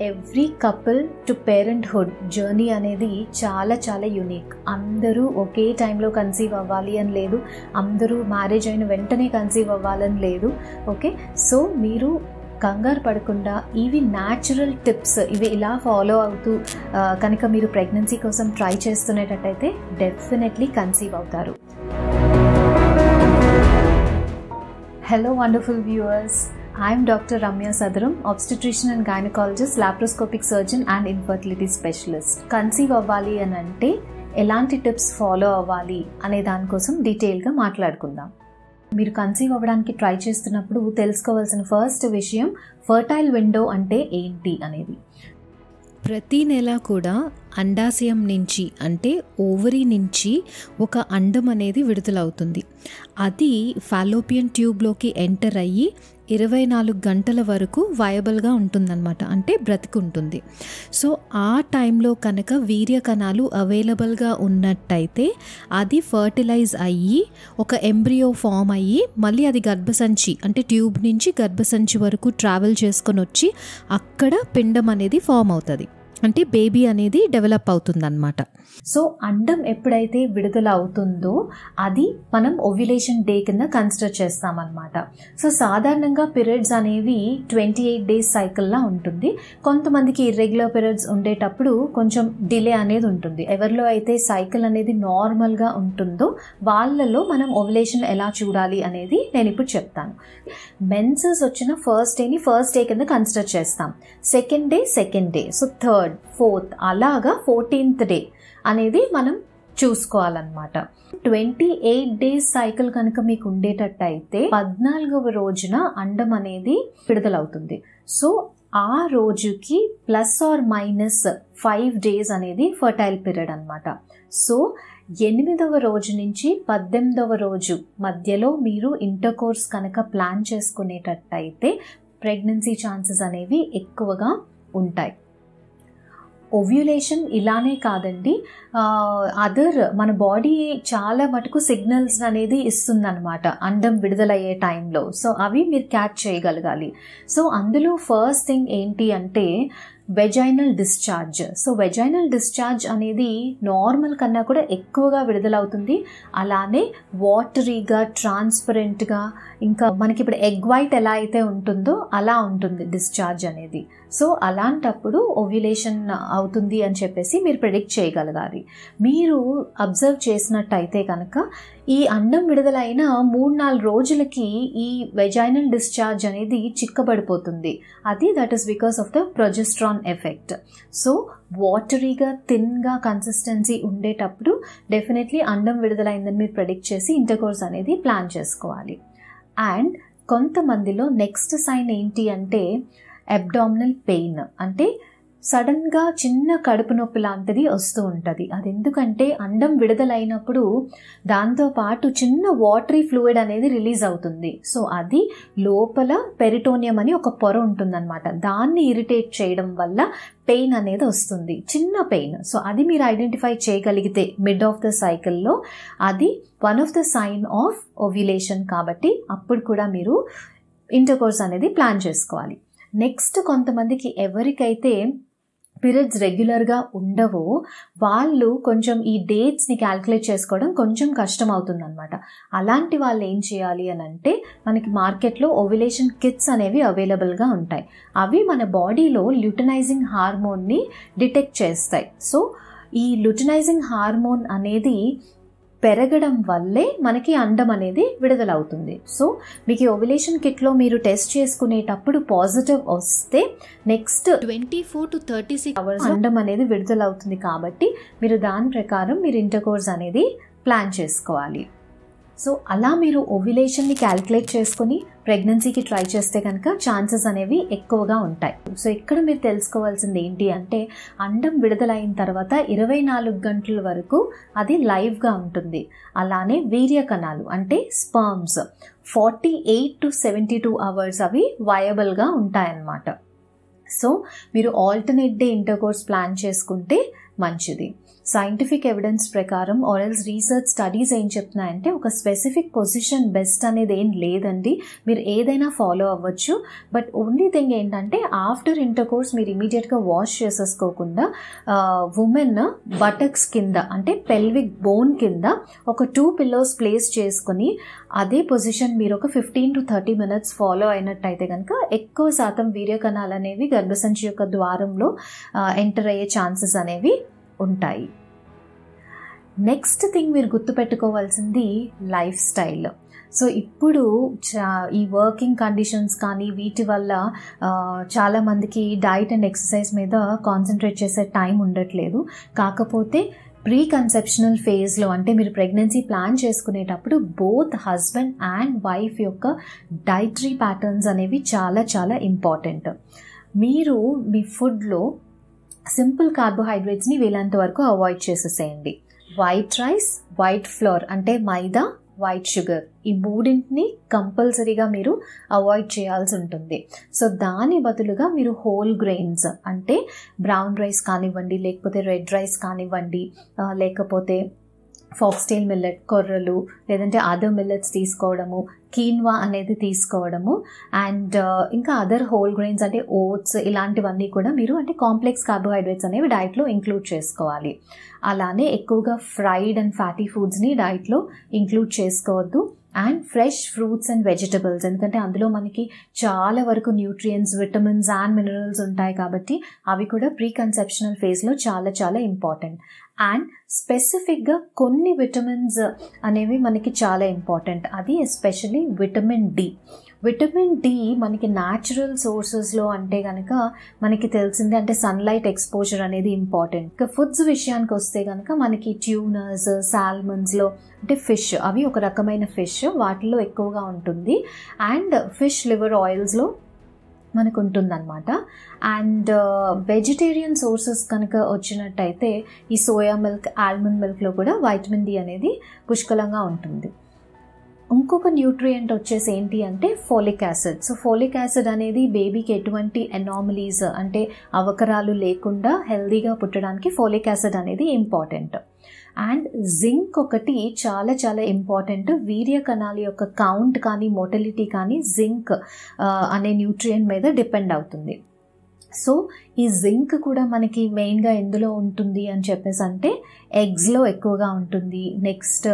Every couple to parenthood journey అనేది చాలా చాలా యూనిక్. అందరూ ఒకే టైంలో కన్సీవ్ అవ్వాలి అని లేదు, అందరూ మ్యారేజ్ అయిన వెంటనే కన్సీవ్ అవ్వాలని లేదు. ఓకే, సో మీరు కంగారు పడకుండా ఇవి న్యాచురల్ టిప్స్ ఇవి ఇలా ఫాలో అవుతూ కనుక మీరు ప్రెగ్నెన్సీ కోసం ట్రై చేస్తున్నట్టయితే డెఫినెట్లీ కన్సీవ్ అవుతారు. Hello wonderful viewers, I am Dr. Ramya Sadaram, obstetrician and gynecologist, laparoscopic surgeon and infertility specialist. Conceive అవ్వాలి అని అంటే ఎలాంటి టిప్స్ ఫాలో అవ్వాలి అనే దానికోసం డీటెయిల్గా మాట్లాడుకుందాం. మీరు కన్సీవ్ అవ్వడానికి ట్రై చేస్తున్నప్పుడు తెలుసుకోవాల్సిన ఫస్ట్ విషయం ఫర్టైల్ విండో అంటే ఏంటి అనేది. ప్రతి నెల కూడా అండాశయం నుంచి అంటే ఓవరీ నుంచి ఒక అండం అనేది విడుదలవుతుంది. అది ఫాలోపియన్ ట్యూబ్లోకి ఎంటర్ అయ్యి 24 గంటల వరకు వయబుల్గా ఉంటుందన్నమాట, అంటే బ్రతికుంటుంది. సో ఆ టైంలో కనుక వీర్య కణాలు అవైలబుల్గా ఉన్నట్టయితే అది ఫర్టిలైజ్ అయ్యి ఒక ఎంబ్రియో ఫామ్ అయ్యి మళ్ళీ అది గర్భసంచి అంటే ట్యూబ్ నుంచి గర్భసంచి వరకు ట్రావెల్ చేసుకొని వచ్చి అక్కడ పిండం అనేది ఫామ్ అవుతుంది, అంటే బేబీ అనేది డెవలప్ అవుతుందన్నమాట. సో అండం ఎప్పుడైతే విడుదల అవుతుందో అది మనం ఓవ్యులేషన్ డే కింద కన్సిడర్ చేస్తామన్నమాట. సో సాధారణంగా పీరియడ్స్ అనేవి 28 డేస్ సైకిల్లా ఉంటుంది. కొంతమందికి ఇర్రెగ్యులర్ పీరియడ్స్ ఉండేటప్పుడు కొంచెం డిలే అనేది ఉంటుంది. ఎవరిలో అయితే సైకిల్ అనేది నార్మల్గా ఉంటుందో వాళ్ళలో మనం ఓవ్యులేషన్ ఎలా చూడాలి అనేది నేను ఇప్పుడు చెప్తాను. మెన్సెస్ వచ్చిన ఫస్ట్ డే కింద కన్సిడర్ చేస్తాం, second day, so third, fourth, అలాగా 14th డే అనేది మనం చూసుకోవాలన్నమాట. 28 డేస్ సైకిల్ కనుక మీకు ఉండేటట్టయితే 14వ రోజున అండం అనేది విడుదలవుతుంది. సో ఆ రోజుకి ±5 డేస్ అనేది ఫర్టైల్ పీరియడ్ అనమాట. సో 8వ రోజు నుంచి 18వ రోజు మధ్యలో మీరు ఇంటర్కోర్స్ కనుక ప్లాన్ చేసుకునేటట్టయితే ప్రెగ్నెన్సీ ఛాన్సెస్ అనేవి ఎక్కువగా ఉంటాయి. ఓవ్యులేషన్ ఇలానే కాదండి, మన బాడీ చాలా మటుకు సిగ్నల్స్ అనేది ఇస్తుందన్నమాట అండం విడుదలయ్యే టైంలో. సో అవి మీరు క్యాచ్ చేయగలగాలి. సో అందులో ఫస్ట్ థింగ్ ఏంటి అంటే vaginal discharge. So vaginal discharge అనేది నార్మల్ కన్నా కూడా ఎక్కువగా విడుదలవుతుంది. అలానే వాటరీగా, ట్రాన్స్పరెంట్గా, ఇంకా మనకి ఇప్పుడు ఎగ్ వైట్ ఎలా అయితే ఉంటుందో అలా ఉంటుంది డిశ్చార్జ్ అనేది. సో అలాంటప్పుడు ఓవ్యులేషన్ అవుతుంది అని చెప్పేసి మీరు ప్రెడిక్ట్ చేయగలగాలి. మీరు అబ్జర్వ్ చేసినట్టయితే కనుక ఈ అండం విడుదలైన 3-4 రోజులకి ఈ వెజైనల్ డిశ్చార్జ్ అనేది చిక్కబడిపోతుంది. That is because of the progesterone effect. So వాటరీగా, థిన్గా కన్సిస్టెన్సీ ఉండేటప్పుడు డెఫినెట్లీ అండం విడుదలైందని మీరు ప్రెడిక్ట్ చేసి ఇంటర్కోర్స్ అనేది ప్లాన్ చేసుకోవాలి. అండ్ కొంతమందిలో నెక్స్ట్ సైన్ ఏంటి అంటే అబ్డామినల్ పెయిన్, అంటే సడన్గా చిన్న కడుపు నొప్పి లాంటిది వస్తూ ఉంటుంది. అది ఎందుకంటే అండం విడుదలైనప్పుడు దాంతోపాటు చిన్న వాటరీ ఫ్లూయిడ్ అనేది రిలీజ్ అవుతుంది. సో అది లోపల పెరిటోనియం అని ఒక పొర ఉంటుందన్నమాట, దాన్ని ఇరిటేట్ చేయడం వల్ల పెయిన్ అనేది వస్తుంది, చిన్న పెయిన్. సో అది మీరు ఐడెంటిఫై చేయగలిగితే మిడ్ ఆఫ్ ద సైకిల్లో అది one of the sign of ovulation. కాబట్టి అప్పుడు కూడా మీరు ఇంటర్కోర్స్ అనేది ప్లాన్ చేసుకోవాలి. నెక్స్ట్ కొంతమందికి ఎవరికైతే పీరియడ్స్ రెగ్యులర్గా ఉండవో వాళ్ళు కొంచెం ఈ డేట్స్ని క్యాల్కులేట్ చేసుకోవడం కొంచెం కష్టం అవుతుందన్నమాట. అలాంటి వాళ్ళు ఏం చేయాలి అని అంటే మనకి మార్కెట్లో ఓవ్యులేషన్ కిట్స్ అనేవి అవైలబుల్గా ఉంటాయి. అవి మన బాడీలో ల్యూటనైజింగ్ హార్మోన్ని డిటెక్ట్ చేస్తాయి. సో ఈ ల్యూటనైజింగ్ హార్మోన్ అనేది పెరగడం వల్లే మనకి అండం అనేది విడుదలవుతుంది. సో మీకు ఓవ్యులేషన్ కిట్లో మీరు టెస్ట్ చేసుకునేటప్పుడు పాజిటివ్ వస్తే నెక్స్ట్ 24 to 36 అవర్స్ అండం అనేది విడుదలవుతుంది. కాబట్టి మీరు దాని ప్రకారం మీరు ఇంటర్కోర్స్ అనేది ప్లాన్ చేసుకోవాలి. సో అలా మీరు ఓవ్యులేషన్ని క్యాల్కులేట్ చేసుకుని ప్రెగ్నెన్సీకి ట్రై చేస్తే కనుక ఛాన్సెస్ అనేవి ఎక్కువగా ఉంటాయి. సో ఇక్కడ మీరు తెలుసుకోవాల్సింది ఏంటి అంటే అండం విడుదలైన తర్వాత 24 గంటల వరకు అది లైవ్గా ఉంటుంది. అలానే వీర్య కణాలు అంటే స్పర్మ్స్ 48 to 72 అవర్స్ అవి వయబుల్గా ఉంటాయన్నమాట. సో మీరు ఆల్టర్నేట్ డే ఇంటర్కోర్స్ ప్లాన్ చేసుకుంటే మంచిది. సైంటిఫిక్ ఎవిడెన్స్ ప్రకారం ఆర్ఎల్స్ రీసెర్చ్ స్టడీస్ ఏం చెప్తున్నాయంటే ఒక స్పెసిఫిక్ పొజిషన్ బెస్ట్ అనేది ఏం లేదండి, మీరు ఏదైనా ఫాలో అవ్వచ్చు. బట్ ఓన్లీ థింగ్ ఏంటంటే ఆఫ్టర్ ఇంటర్ కోర్స్ మీరు ఇమీడియట్గా వాష్ చేసేసుకోకుండా ఉమెన్ బటక్స్ కింద అంటే పెల్విక్ బోన్ కింద ఒక 2 పిల్లోస్ ప్లేస్ చేసుకుని అదే పొజిషన్ మీరు ఒక 15 to 30 minutes ఫాలో అయినట్టయితే కనుక ఎక్కువ శాతం వీర్యకణాలు అనేవి గర్భసంచి యొక్క ద్వారంలో ఎంటర్ అయ్యే ఛాన్సెస్ అనేవి ఉంటాయి. నెక్స్ట్ థింగ్ మీరు గుర్తుపెట్టుకోవాల్సింది లైఫ్ స్టైల్. సో ఇప్పుడు ఈ వర్కింగ్ కండిషన్స్ కానీ వీటి వల్ల చాలామందికి డైట్ అండ్ ఎక్సర్సైజ్ మీద కాన్సన్ట్రేట్ చేసే టైం ఉండట్లేదు. కాకపోతే ప్రీ కన్సెప్షనల్ ఫేజ్లో అంటే మీరు ప్రెగ్నెన్సీ ప్లాన్ చేసుకునేటప్పుడు బోత్ హస్బెండ్ అండ్ వైఫ్ యొక్క డైటరీ ప్యాటర్న్స్ అనేవి చాలా చాలా ఇంపార్టెంట్. మీరు మీ ఫుడ్లో సింపుల్ కార్బోహైడ్రేట్స్ని వీలంత వరకు అవాయిడ్ చేసేసేయండి. వైట్ రైస్, వైట్ ఫ్లోర్ అంటే మైదా, వైట్ షుగర్, ఈ మూడింటిని కంపల్సరీగా మీరు అవాయిడ్ చేయాల్సి ఉంటుంది. సో దాని బదులుగా మీరు హోల్ గ్రెయిన్స్ అంటే బ్రౌన్ రైస్ కానివ్వండి, లేకపోతే రెడ్ రైస్ కానివ్వండి, లేకపోతే ఫాక్స్టైల్ మిల్లెట్ కొర్రలు, లేదంటే అదర్ మిల్లెట్స్ తీసుకోవడము, కీన్వా అనేది తీసుకోవడము, అండ్ ఇంకా అదర్ హోల్ గ్రెయిన్స్ అంటే ఓట్స్, ఇలాంటివన్నీ కూడా మీరు అంటే కాంప్లెక్స్ కార్బోహైడ్రేట్స్ అనేవి డైట్లో ఇంక్లూడ్ చేసుకోవాలి. అలానే ఎక్కువగా ఫ్రైడ్ అండ్ ఫ్యాటీ ఫుడ్స్ని డైట్లో ఇంక్లూడ్ చేసుకోవద్దు. And fresh fruits and vegetables, ఎందుకంటే అందులో మనకి చాలా వరకు న్యూట్రియంట్స్, విటమిన్స్ అండ్ మినరల్స్ ఉంటాయి కాబట్టి అవి కూడా ప్రీ కన్సెప్షనల్ ఫేజ్లో చాలా చాలా ఇంపార్టెంట్. అండ్ స్పెసిఫిక్గా కొన్ని విటమిన్స్ అనేవి మనకి చాలా ఇంపార్టెంట్, అది especially vitamin D. Vitamin D మనకి న్యాచురల్ సోర్సెస్లో అంటే కనుక మనకి తెలిసిందే, అంటే సన్లైట్ ఎక్స్పోజర్ అనేది ఇంపార్టెంట్. ఇక ఫుడ్స్ విషయానికి వస్తే కనుక మనకి ట్యూనర్స్, సాల్మన్స్లో అంటే ఫిష్, అవి ఒక రకమైన ఫిష్, వాటిల్లో ఎక్కువగా ఉంటుంది. అండ్ ఫిష్ లివర్ ఆయిల్స్లో మనకు ఉంటుందన్నమాట. అండ్ వెజిటేరియన్ సోర్సెస్ కనుక వచ్చినట్టయితే ఈ సోయా మిల్క్, ఆల్మండ్ మిల్క్లో కూడా వైటమిన్ డి అనేది పుష్కలంగా ఉంటుంది. ఇంకొక న్యూట్రియంట్ వచ్చేసి ఏంటి అంటే folic acid. So folic acid అనేది బేబీకి ఎటువంటి అనామలీస్ అంటే అవకరాలు లేకుండా హెల్దీగా పుట్టడానికి ఫోలిక్ యాసిడ్ అనేది ఇంపార్టెంట్. అండ్ జింక్ ఒకటి చాలా చాలా ఇంపార్టెంట్. వీర్య కణాల యొక్క కౌంట్ కానీ మోటిలిటీ కానీ జింక్ అనే న్యూట్రియంట్ మీద డిపెండ్ అవుతుంది. సో ఈ జింక్ కూడా మనకి మెయిన్గా ఎందులో ఉంటుంది అని చెప్పేసి అంటే ఎగ్స్లో ఎక్కువగా ఉంటుంది. నెక్స్ట్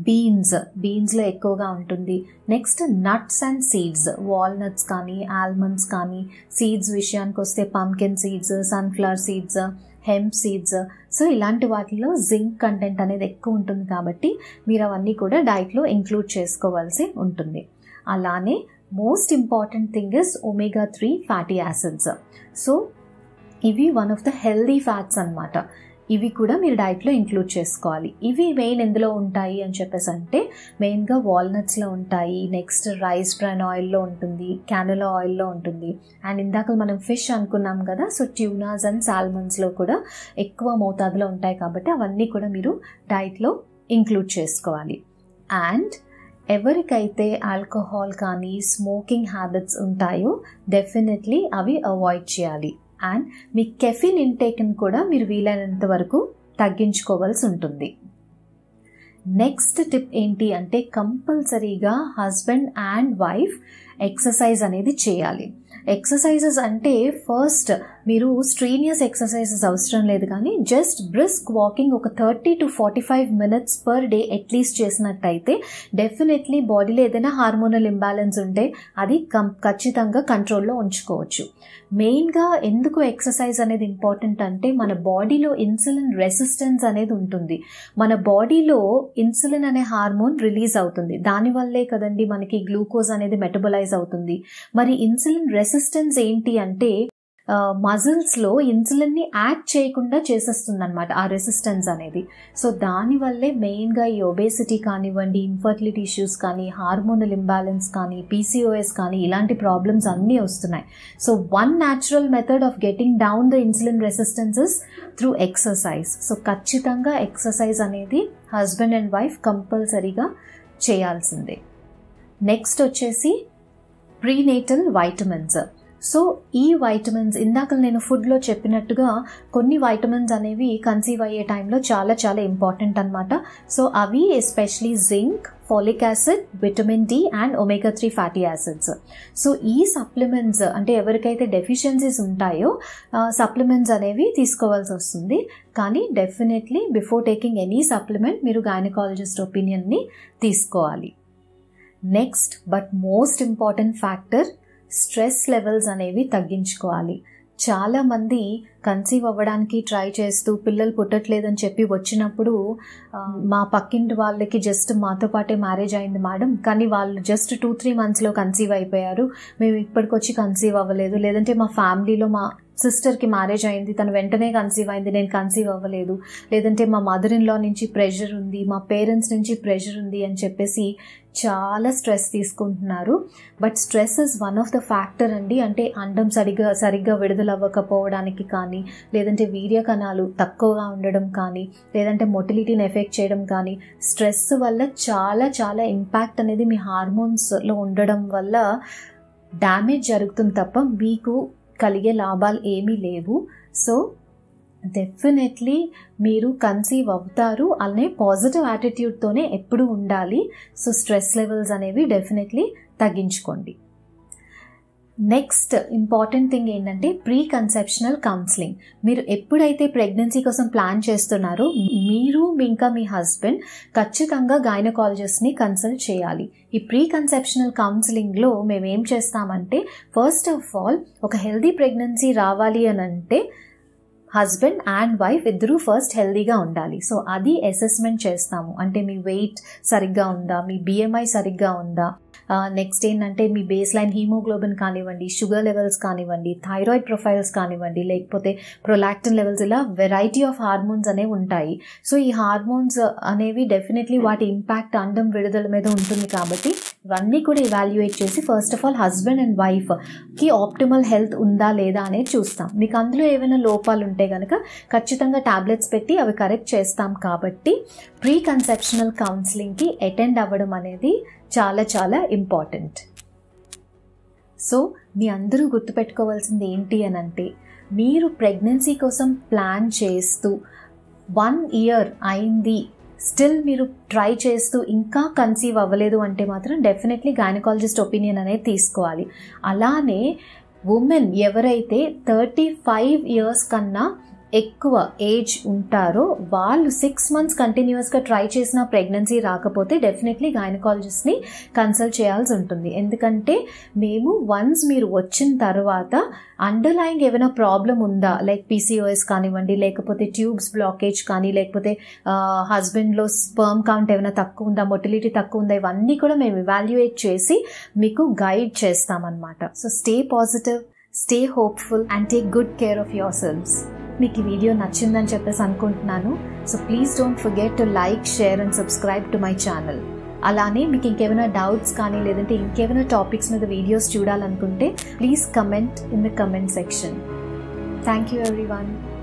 బీన్స్లో ఎక్కువగా ఉంటుంది. Next nuts and seeds, walnuts కానీ ఆల్మండ్స్ కానీ, సీడ్స్ విషయానికి వస్తే pumpkin seeds, sunflower seeds, hemp seeds. So ఇలాంటి వాటిలో జింక్ కంటెంట్ అనేది ఎక్కువ ఉంటుంది కాబట్టి మీరు అవన్నీ కూడా డైట్లో ఇంక్లూడ్ చేసుకోవాల్సి ఉంటుంది. అలానే most important thing is omega 3 fatty acids. So ఇవి one of the healthy fats అన్నమాట. ఇవి కూడా మీరు డైట్లో ఇంక్లూడ్ చేసుకోవాలి. ఇవి మెయిన్ ఎందులో ఉంటాయి అని చెప్పేసి అంటే మెయిన్గా వాల్నట్స్లో ఉంటాయి. నెక్స్ట్ రైస్ బ్రాన్ ఆయిల్లో ఉంటుంది, క్యానోలా ఆయిల్లో ఉంటుంది. అండ్ ఇందాక మనం ఫిష్ అనుకున్నాం కదా, సో ట్యూనాస్ అండ్ సాల్మన్స్లో కూడా ఎక్కువ మోతాదులో ఉంటాయి కాబట్టి అవన్నీ కూడా మీరు డైట్లో ఇంక్లూడ్ చేసుకోవాలి. అండ్ ఎవరికైతే ఆల్కహాల్ కానీ స్మోకింగ్ హ్యాబిట్స్ ఉంటాయో డెఫినెట్లీ అవి అవాయిడ్ చేయాలి. అండ్ మీ కెఫిన్ ఇంటేక్ని కూడా మీరు వీలైనంత వరకు తగ్గించుకోవాల్సి ఉంటుంది. నెక్స్ట్ టిప్ ఏంటి అంటే కంపల్సరీగా హస్బెండ్ అండ్ వైఫ్ ఎక్సర్సైజ్ అనేది చేయాలి. ఎక్సర్సైజెస్ అంటే ఫస్ట్ మీరు స్ట్రీనియస్ ఎక్సర్సైజెస్ అవసరం లేదు, కానీ జస్ట్ బ్రిస్క్ వాకింగ్ ఒక 30 to 45 minutes per day at least చేసినట్టయితే డెఫినెట్లీ బాడీలో ఏదైనా హార్మోనల్ ఇంబ్యాలెన్స్ ఉంటే అది ఖచ్చితంగా కంట్రోల్లో ఉంచుకోవచ్చు. మెయిన్గా ఎందుకు ఎక్సర్సైజ్ అనేది ఇంపార్టెంట్ అంటే మన బాడీలో ఇన్సులిన్ రెసిస్టెన్స్ అనేది ఉంటుంది. మన బాడీలో ఇన్సులిన్ అనే హార్మోన్ రిలీజ్ అవుతుంది, దానివల్లే కదండి మనకి గ్లూకోజ్ అనేది మెటబలైజ్ అవుతుంది. మరి ఇన్సులిన్ రెసిస్టెన్స్ ఏంటి అంటే మజిల్స్లో ఇన్సులిన్ని యాడ్ చేయకుండా చేసేస్తుంది అనమాట ఆ రెసిస్టెన్స్ అనేది. సో దానివల్లే మెయిన్గా ఈ ఒబేసిటీ కానివ్వండి, ఇన్ఫర్టిలిటీ ఇష్యూస్ కానీ, హార్మోనల్ ఇంబ్యాలెన్స్ కానీ, పీసీఓఎస్ కానీ ఇలాంటి ప్రాబ్లమ్స్ అన్నీ వస్తున్నాయి. So one natural method of getting down the insulin resistance is through exercise. So ఖచ్చితంగా ఎక్సర్సైజ్ అనేది హస్బెండ్ అండ్ వైఫ్ కంపల్సరీగా చేయాల్సిందే. నెక్స్ట్ వచ్చేసి ప్రీనేటల్ వైటమిన్స్. సో ఈ వైటమిన్స్ ఇందాక నేను ఫుడ్లో చెప్పినట్టుగా కొన్ని వైటమిన్స్ అనేవి కన్సీవ్ అయ్యే టైంలో చాలా చాలా ఇంపార్టెంట్ అనమాట. సో అవి especially zinc, folic acid, vitamin D and omega 3 fatty acids. So ఈ సప్లిమెంట్స్ అంటే ఎవరికైతే డెఫిషియన్సీస్ ఉంటాయో సప్లిమెంట్స్ అనేవి తీసుకోవాల్సి వస్తుంది. కానీ definitely before taking any supplement మీరు గైనకాలజిస్ట్ ఒపీనియన్ని తీసుకోవాలి. Next but most important factor, stress levels అనేవి తగ్గించుకోవాలి. చాలామంది కన్సీవ్ అవ్వడానికి ట్రై చేస్తూ పిల్లలు పుట్టట్లేదని చెప్పి వచ్చినప్పుడు మా పక్కింటి వాళ్ళకి జస్ట్ మాతో పాటే మ్యారేజ్ అయింది మేడం, కానీ వాళ్ళు జస్ట్ 2-3 monthsలో కన్సీవ్ అయిపోయారు, మేము ఇప్పటికొచ్చి కన్సీవ్ అవ్వలేదు. లేదంటే మా ఫ్యామిలీలో మా సిస్టర్కి మ్యారేజ్ అయింది, తను వెంటనే కన్సీవ్ అయింది, నేను కన్సీవ్ అవ్వలేదు. లేదంటే మా మదర్ ఇన్ లా నుంచి ప్రెషర్ ఉంది, మా పేరెంట్స్ నుంచి ప్రెషర్ ఉంది అని చెప్పేసి చాలా స్ట్రెస్ తీసుకుంటున్నారు. But stress is one of the factor అండి. అంటే అండం సరిగ్గా విడుదల అవ్వకపోవడానికి కానీ, లేదంటే వీర్య కణాలు తక్కువగా ఉండడం కానీ, లేదంటే మొటిలిటీని ఎఫెక్ట్ చేయడం కానీ, స్ట్రెస్ వల్ల చాలా చాలా ఇంపాక్ట్ అనేది మీ హార్మోన్స్లో ఉండడం వల్ల డ్యామేజ్ జరుగుతుంది తప్ప మీకు కలిగే లాభాలు ఏమీ లేవు. సో డెఫినెట్లీ మీరు కన్సీవ్ అవుతారు అనే పాజిటివ్ యాటిట్యూడ్తోనే ఎప్పుడూ ఉండాలి. సో స్ట్రెస్ లెవెల్స్ అనేవి డెఫినెట్లీ తగ్గించుకోండి. నెక్స్ట్ ఇంపార్టెంట్ థింగ్ ఏంటంటే ప్రీ కన్సెప్షనల్ కౌన్సిలింగ్. మీరు ఎప్పుడైతే ప్రెగ్నెన్సీ కోసం ప్లాన్ చేస్తున్నారో మీరు ఇంకా మీ హస్బెండ్ ఖచ్చితంగా గైనకాలజిస్ట్ని కన్సల్ట్ చేయాలి. ఈ ప్రీ కన్సెప్షనల్ కౌన్సిలింగ్లో మేము ఏం చేస్తామంటే, ఫస్ట్ ఆఫ్ ఆల్ ఒక హెల్దీ ప్రెగ్నెన్సీ రావాలి అని అంటే హస్బెండ్ అండ్ వైఫ్ ఇద్దరూ ఫస్ట్ హెల్దీగా ఉండాలి. సో అది అసెస్మెంట్ చేస్తాము. అంటే మీ వెయిట్ సరిగ్గా ఉందా, మీ బిఎంఐ సరిగ్గా ఉందా, నెక్స్ట్ ఏంటంటే మీ బేస్ లైన్ హీమోగ్లోబిన్ కానివ్వండి, షుగర్ లెవెల్స్ కానివ్వండి, థైరాయిడ్ ప్రొఫైల్స్ కానివ్వండి, లేకపోతే ప్రొలాక్టిన్ లెవెల్స్, ఇలా వెరైటీ ఆఫ్ హార్మోన్స్ అనేవి ఉంటాయి. సో ఈ హార్మోన్స్ అనేవి డెఫినెట్లీ వాటి ఇంపాక్ట్ అండం విడుదల మీద ఉంటుంది. కాబట్టి ఇవన్నీ కూడా ఇవాల్యుయేట్ చేసి first of all husband and వైఫ్కి ఆప్టిమల్ హెల్త్ ఉందా లేదా అనేది చూస్తాం. మీకు అందులో ఏమైనా లోపాలు ఉంటే కనుక ఖచ్చితంగా టాబ్లెట్స్ పెట్టి అవి కరెక్ట్ చేస్తాం. కాబట్టి ప్రీ కన్సెప్షనల్ కౌన్సిలింగ్కి అటెండ్ అవ్వడం అనేది చాలా చాలా ఇంపార్టెంట్. సో మీ అందరూ గుర్తుపెట్టుకోవాల్సింది ఏంటి అని అంటే, మీరు ప్రెగ్నెన్సీ కోసం ప్లాన్ చేస్తూ 1 year అయింది, స్టిల్ మీరు ట్రై చేస్తూ ఇంకా కన్సీవ్ అవ్వలేదు అంటే మాత్రం డెఫినెట్లీ గైనకాలజిస్ట్ ఒపీనియన్ అనేది తీసుకోవాలి. అలానే ఉమెన్ ఎవరైతే 35 years కన్నా ఎక్కువ ఏజ్ ఉంటారో వాళ్ళు 6 months కంటిన్యూస్గా ట్రై చేసిన ప్రెగ్నెన్సీ రాకపోతే డెఫినెట్లీ గైనకాలజిస్ట్ని కన్సల్ట్ చేయాల్సి ఉంటుంది. ఎందుకంటే మేము వన్స్ మీరు వచ్చిన తర్వాత అండర్లైంగ్ ఏమైనా ప్రాబ్లం ఉందా, లైక్ పీసీఓఎస్ కానివ్వండి, లేకపోతే ట్యూబ్స్ బ్లాకేజ్ కానీ, లేకపోతే హస్బెండ్లో స్పర్మ్ కౌంట్ ఏమైనా తక్కువ ఉందా, మొటిలిటీ తక్కువ ఉందా, ఇవన్నీ కూడా మేము ఇవాల్యుయేట్ చేసి మీకు గైడ్ చేస్తామన్నమాట. So stay positive, stay hopeful and take good care of your selves. మీకు ఈ వీడియో నచ్చిందని చెప్పేసి అనుకుంటున్నాను. So please don't forget to like, share and subscribe to my channel. అలానే మీకు ఇంకేమైనా డౌట్స్ కానీ లేదంటే ఇంకేమైనా టాపిక్స్ మీద వీడియోస్ చూడాలనుకుంటే please comment in the comment section. Thank you everyone.